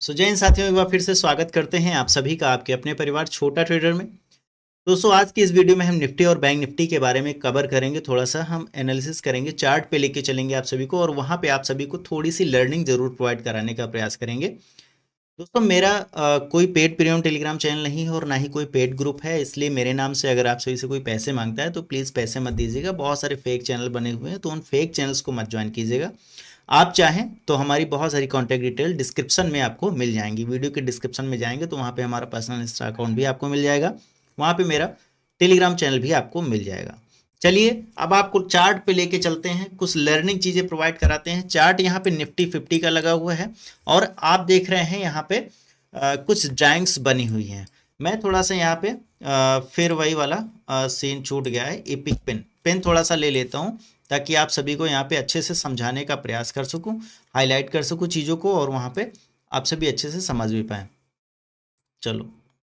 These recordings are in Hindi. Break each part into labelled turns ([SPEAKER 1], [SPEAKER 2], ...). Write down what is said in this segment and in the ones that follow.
[SPEAKER 1] जय हिंद साथियों, एक बार फिर से स्वागत करते हैं आप सभी का आपके अपने परिवार छोटा ट्रेडर में। दोस्तों, आज की इस वीडियो में हम निफ्टी और बैंक निफ्टी के बारे में कवर करेंगे। थोड़ा सा हम एनालिसिस करेंगे, चार्ट पे लेके चलेंगे आप सभी को, और वहाँ पे आप सभी को थोड़ी सी लर्निंग जरूर प्रोवाइड कराने का प्रयास करेंगे। दोस्तों, मेरा कोई पेड प्रीमियम टेलीग्राम चैनल नहीं है और ना ही कोई पेड ग्रुप है, इसलिए मेरे नाम से अगर आप सभी से कोई पैसे मांगता है तो प्लीज़ पैसे मत दीजिएगा। बहुत सारे फेक चैनल बने हुए हैं, तो उन फेक चैनल्स को मत ज्वाइन कीजिएगा। आप चाहें तो हमारी बहुत सारी कॉन्टैक्ट डिटेल डिस्क्रिप्शन में आपको मिल जाएंगी। वीडियो के डिस्क्रिप्शन में जाएंगे तो वहाँ पे हमारा पर्सनल इंस्टा अकाउंट भी आपको मिल जाएगा, वहाँ पे मेरा टेलीग्राम चैनल भी आपको मिल जाएगा। चलिए, अब आपको चार्ट पे लेके चलते हैं, कुछ लर्निंग चीज़ें प्रोवाइड कराते हैं। चार्ट यहाँ पे निफ्टी 50 का लगा हुआ है और आप देख रहे हैं यहाँ पे कुछ ड्राइंग्स बनी हुई हैं। मैं थोड़ा सा यहाँ पे फिर वही वाला सीन छूट गया है, एपिक पेन थोड़ा सा ले लेता हूँ ताकि आप सभी को यहाँ पे अच्छे से समझाने का प्रयास कर सकूँ, हाईलाइट कर सकूँ चीज़ों को, और वहाँ पे आप सभी अच्छे से समझ भी पाएँ। चलो,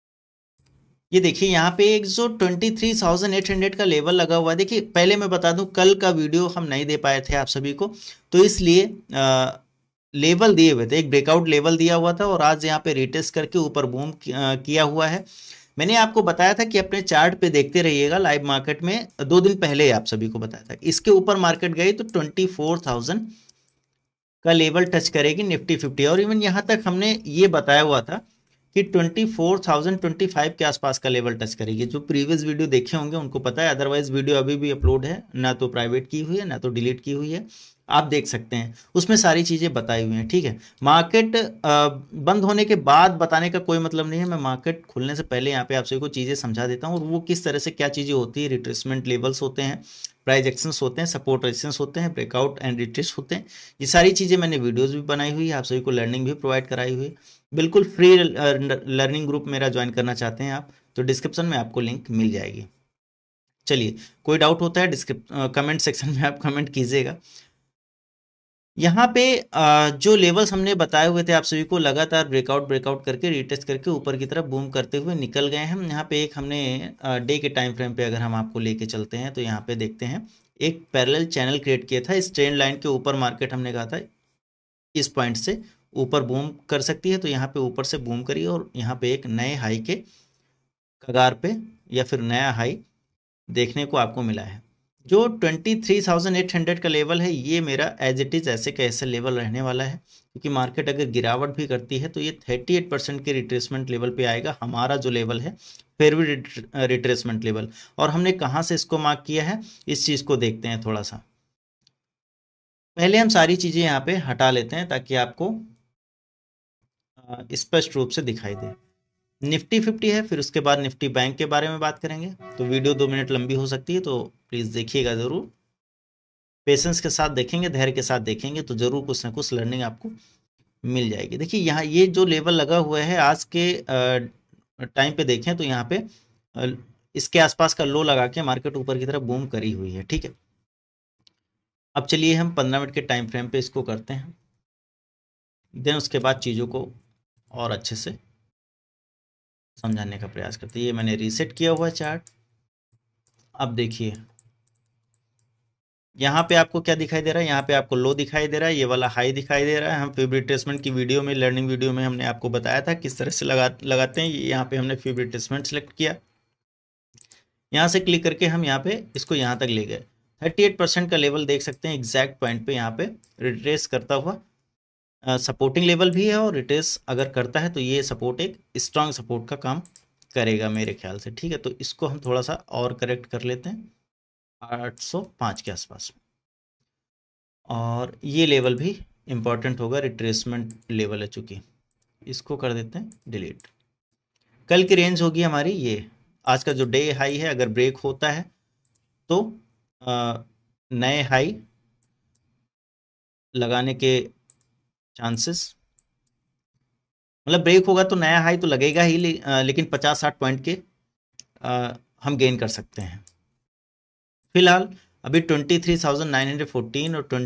[SPEAKER 1] ये देखिए यहाँ पे एक जो 23,800 का लेवल लगा हुआ है। देखिए, पहले मैं बता दूं, कल का वीडियो हम नहीं दे पाए थे आप सभी को, तो इसलिए लेवल दिए हुए थे, एक ब्रेकआउट लेवल दिया हुआ था और आज यहाँ पे रिटेस्ट करके ऊपर बूम किया हुआ है। मैंने आपको बताया था कि अपने चार्ट पे देखते रहिएगा। लाइव मार्केट में 2 दिन पहले आप सभी को बताया था, इसके ऊपर मार्केट गई तो 24,000 का लेवल टच करेगी निफ्टी 50, और इवन यहाँ तक हमने ये बताया हुआ था कि 24,025 के आसपास का लेवल टच करेगी। जो प्रीवियस वीडियो देखे होंगे उनको पता है, अदरवाइज वीडियो अभी भी अपलोड है, ना तो प्राइवेट की हुई है ना तो डिलीट की हुई है, आप देख सकते हैं, उसमें सारी चीज़ें बताई हुई हैं। ठीक है, मार्केट बंद होने के बाद बताने का कोई मतलब नहीं है, मैं मार्केट खुलने से पहले यहाँ पे आप सभी को चीज़ें समझा देता हूँ, और वो किस तरह से क्या चीज़ें होती है। रिट्रेसमेंट लेवल्स होते हैं, प्राइस एक्शंस होते हैं, सपोर्ट रेजिस्टेंस होते हैं, ब्रेकआउट एंड रिट्रेस होते हैं। ये सारी चीज़ें मैंने वीडियोस भी बनाई हुई है, आप सभी को लर्निंग भी प्रोवाइड कराई हुई है। बिल्कुल फ्री लर्निंग ग्रुप मेरा ज्वाइन करना चाहते हैं आप, तो डिस्क्रिप्शन में आपको लिंक मिल जाएगी। चलिए, कोई डाउट होता है कमेंट सेक्शन में आप कमेंट कीजिएगा। यहाँ पे जो लेवल्स हमने बताए हुए थे आप सभी को, लगातार ब्रेकआउट करके रिटेस्ट करके ऊपर की तरफ बूम करते हुए निकल गए हैं। यहाँ पे एक हमने डे के टाइम फ्रेम पे अगर हम आपको लेके चलते हैं तो यहाँ पे देखते हैं एक पैरेलल चैनल क्रिएट किया था। इस ट्रेंड लाइन के ऊपर मार्केट हमने कहा था इस पॉइंट से ऊपर बूम कर सकती है, तो यहाँ पे ऊपर से बूम करी और यहाँ पे एक नए हाई के कगार पे या फिर नया हाई देखने को आपको मिला है। जो 23,800 का लेवल है, ये मेरा एज इट इज़ ऐसे का ऐसे लेवल रहने वाला है, क्योंकि मार्केट अगर गिरावट भी करती है तो ये 38% के रिट्रेसमेंट लेवल पे आएगा। हमारा जो लेवल है फिर भी रिट्रेसमेंट लेवल, और हमने कहाँ से इसको मार्क किया है, इस चीज़ को देखते हैं थोड़ा सा। पहले हम सारी चीज़ें यहाँ पे हटा लेते हैं ताकि आपको स्पष्ट रूप से दिखाई दे। निफ्टी 50 है, फिर उसके बाद निफ्टी बैंक के बारे में बात करेंगे, तो वीडियो 2 मिनट लंबी हो सकती है, तो प्लीज़ देखिएगा ज़रूर। पेशेंस के साथ देखेंगे, धैर्य के साथ देखेंगे तो ज़रूर कुछ ना कुछ लर्निंग आपको मिल जाएगी। देखिए, यहाँ ये जो लेवल लगा हुआ है आज के टाइम पे देखें तो यहाँ पे इसके आसपास का लो लगा के मार्केट ऊपर की तरफ बूम करी हुई है। ठीक है, अब चलिए हम 15 मिनट के टाइम फ्रेम पे इसको करते हैं, देन उसके बाद चीज़ों को और अच्छे से समझाने का प्रयास करते हैं। ये मैंने रीसेट किया हुआ चार्ट। अब देखिए यहाँ पे आपको क्या दिखाई दे रहा है, यहाँ पे आपको लो दिखाई दे रहा है, ये वाला हाई दिखाई दे रहा है। हम फेवरेट रिट्रेसमेंट की वीडियो में, लर्निंग वीडियो में हमने आपको बताया था किस तरह से लगाते हैं। यहाँ पे हमने फेवरेट रिट्रेसमेंट सेलेक्ट किया, यहाँ से क्लिक करके हम यहाँ पे इसको यहाँ तक ले गए। 38% का लेवल देख सकते हैं एग्जैक्ट पॉइंट पे, यहाँ पे रिट्रेस करता हुआ सपोर्टिंग लेवल भी है, और रिट्रेस अगर करता है तो ये सपोर्ट एक स्ट्रांग सपोर्ट का काम करेगा मेरे ख्याल से। ठीक है, तो इसको हम थोड़ा सा और करेक्ट कर लेते हैं 805 के आसपास, और ये लेवल भी इम्पॉर्टेंट होगा, रिट्रेसमेंट लेवल है चूँकि, इसको कर देते हैं डिलीट। कल की रेंज होगी हमारी ये, आज का जो डे हाई है अगर ब्रेक होता है तो नए हाई लगाने के चांसेस, मतलब ब्रेक होगा तो नया हाई तो लगेगा ही, लेकिन 50-60 पॉइंट के हम गेन कर सकते हैं। फिलहाल अभी 23,914 और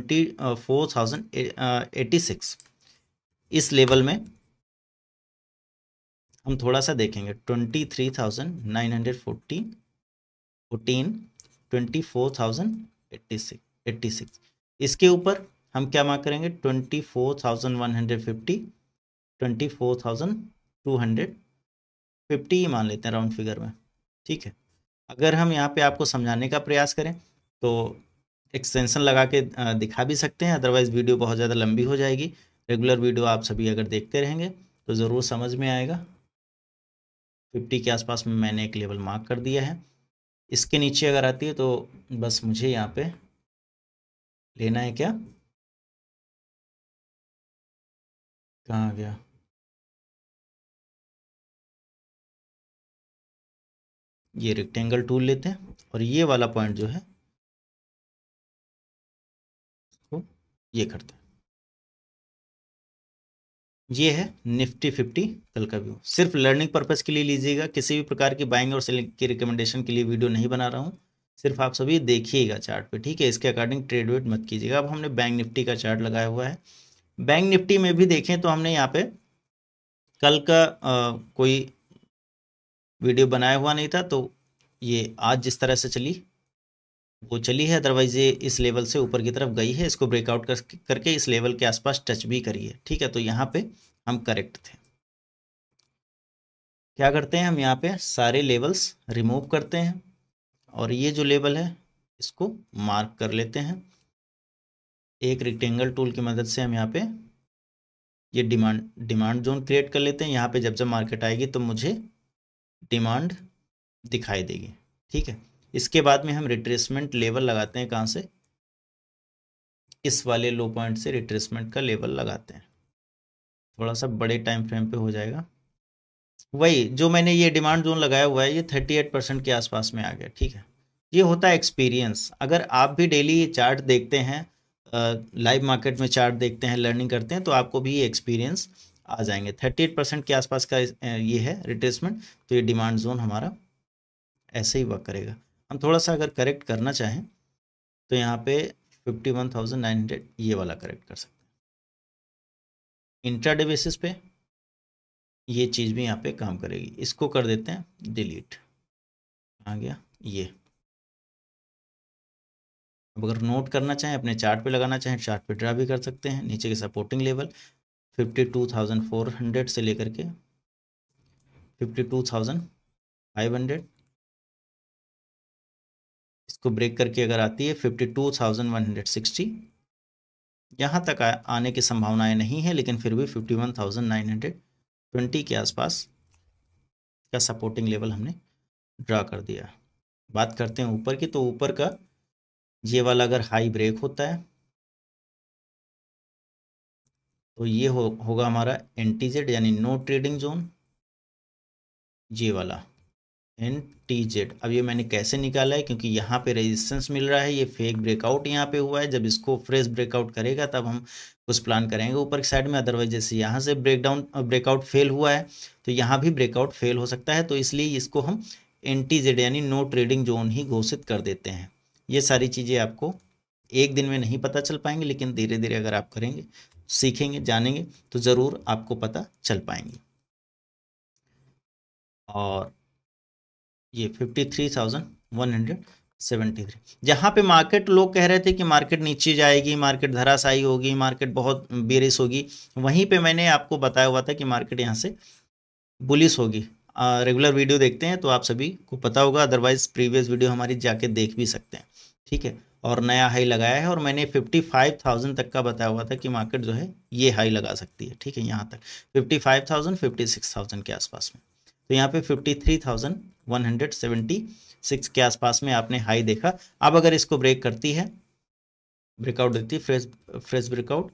[SPEAKER 1] 24,086 इस लेवल में हम थोड़ा सा देखेंगे। 23,914, 24,086, इसके ऊपर हम क्या मार्क करेंगे, 24,150 24,250 मान लेते हैं राउंड फिगर में, ठीक है। अगर हम यहाँ पे आपको समझाने का प्रयास करें तो एक्सटेंशन लगा के दिखा भी सकते हैं, अदरवाइज़ वीडियो बहुत ज़्यादा लंबी हो जाएगी। रेगुलर वीडियो आप सभी अगर देखते रहेंगे तो ज़रूर समझ में आएगा। 50 के आसपास में मैंने एक लेवल मार्क कर दिया है। इसके नीचे अगर आती है तो बस मुझे यहाँ पे लेना है क्या, कहाँ गया, ये रेक्टेंगल टूल लेते हैं और ये वाला पॉइंट जो है तो ये करते हैं। ये है निफ्टी 50 कल का व्यू। सिर्फ लर्निंग पर्पस के लिए लीजिएगा, किसी भी प्रकार की बाइंग और सेलिंग की रिकमेंडेशन के लिए वीडियो नहीं बना रहा हूँ। सिर्फ आप सभी देखिएगा चार्ट पे, ठीक है। इसके अकॉर्डिंग ट्रेड वेट मत कीजिएगा। अब हमने बैंक निफ्टी का चार्ट लगाया हुआ है। बैंक निफ्टी में भी देखें तो हमने यहाँ पे कल का कोई वीडियो बनाया हुआ नहीं था, तो ये आज जिस तरह से चली वो चली है, अदरवाइज ये इस लेवल से ऊपर की तरफ गई है। इसको ब्रेकआउट करके इस लेवल के आसपास टच भी करी है, ठीक है। तो यहाँ पे हम करेक्ट थे। क्या करते हैं हम यहाँ पे सारे लेवल्स रिमूव करते हैं और ये जो लेवल है इसको मार्क कर लेते हैं। एक रेक्टेंगल टूल की मदद से हम यहाँ पे ये डिमांड जोन क्रिएट कर लेते हैं। यहाँ पे जब जब मार्केट आएगी तो मुझे डिमांड दिखाई देगी, ठीक है। इसके बाद में हम रिट्रेसमेंट लेवल लगाते हैं। कहाँ से, इस वाले लो पॉइंट से रिट्रेसमेंट का लेवल लगाते हैं। थोड़ा सा बड़े टाइम फ्रेम पे हो जाएगा। वही जो मैंने ये डिमांड जोन लगाया हुआ है ये 38% के आसपास में आ गया, ठीक है। ये होता है एक्सपीरियंस। अगर आप भी डेली चार्ट देखते हैं, लाइव मार्केट में चार्ट देखते हैं, लर्निंग करते हैं, तो आपको भी ये एक्सपीरियंस आ जाएंगे। 38% के आसपास का ये है रिट्रेसमेंट, तो ये डिमांड जोन हमारा ऐसे ही वर्क करेगा। हम थोड़ा सा अगर करेक्ट करना चाहें तो यहाँ पे 51,900 ये वाला करेक्ट कर सकते हैं। इंट्राडे बेसिस पे ये चीज़ भी यहाँ पे काम करेगी। इसको कर देते हैं डिलीट। आ गया ये। अब अगर नोट करना चाहें, अपने चार्ट पे लगाना चाहें, चार्ट पे ड्रा भी कर सकते हैं। नीचे के सपोर्टिंग लेवल 52,400 से लेकर के 52,500, इसको ब्रेक करके अगर आती है 52,160, यहाँ तक आने की संभावनाएं नहीं है, लेकिन फिर भी 51,920 के आसपास का सपोर्टिंग लेवल हमने ड्रा कर दिया। बात करते हैं ऊपर की, तो ऊपर का ये वाला अगर हाई ब्रेक होता है तो ये होगा हमारा एनटीजेड यानी नो ट्रेडिंग जोन, ये वाला एनटीजेड। अब ये मैंने कैसे निकाला है, क्योंकि यहाँ पे रेजिस्टेंस मिल रहा है, ये फेक ब्रेकआउट यहाँ पे हुआ है। जब इसको फ्रेश ब्रेकआउट करेगा तब हम कुछ प्लान करेंगे ऊपर की साइड में। अदरवाइज जैसे यहाँ से ब्रेकआउट फेल हुआ है तो यहाँ भी ब्रेकआउट फेल हो सकता है, तो इसलिए इसको हम एनटीजेड यानी नो ट्रेडिंग जोन ही घोषित कर देते हैं। ये सारी चीज़ें आपको एक दिन में नहीं पता चल पाएंगी, लेकिन धीरे धीरे अगर आप करेंगे, सीखेंगे, जानेंगे तो ज़रूर आपको पता चल पाएंगी। और ये 53,173, जहाँ पे मार्केट लोग कह रहे थे कि मार्केट नीचे जाएगी, मार्केट धराशायी होगी, मार्केट बहुत बेरिश होगी, वहीं पे मैंने आपको बताया हुआ था कि मार्केट यहाँ से बुलिश होगी। रेगुलर वीडियो देखते हैं तो आप सभी को पता होगा, अदरवाइज प्रीवियस वीडियो हमारी जाके देख भी सकते हैं, ठीक है। और नया हाई लगाया है, और मैंने 55,000 तक का बताया हुआ था कि मार्केट जो है ये हाई लगा सकती है, ठीक है। यहाँ तक 55,000 56,000 के आसपास में, तो यहाँ पे 53,176 के आसपास में आपने हाई देखा। अब अगर इसको ब्रेक करती है, ब्रेकआउट देती है, फ्रेश ब्रेकआउट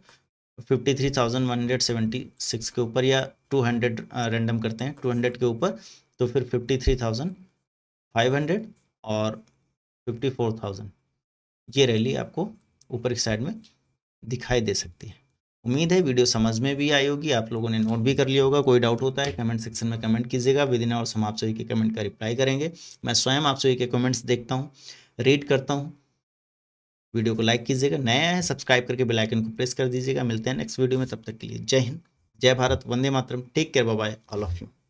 [SPEAKER 1] 53,176 के ऊपर, या 200 रैंडम करते हैं 200 के ऊपर, तो फिर 53,500 और 54,000 ये रैली आपको ऊपर की साइड में दिखाई दे सकती है। उम्मीद है वीडियो समझ में भी आई होगी, आप लोगों ने नोट भी कर लिया होगा। कोई डाउट होता है कमेंट सेक्शन में कमेंट कीजिएगा, विद इन आवर्स हम आप सभी के कमेंट का रिप्लाई करेंगे। मैं स्वयं आप सभी के कमेंट्स देखता हूँ, रीड करता हूँ। वीडियो को लाइक कीजिएगा, नया है सब्सक्राइब करके बेल आइकन को प्रेस कर दीजिएगा। मिलते हैं नेक्स्ट वीडियो में, तब तक के लिए जय हिंद, जय भारत, वंदे मातरम, take care, bye bye all of you.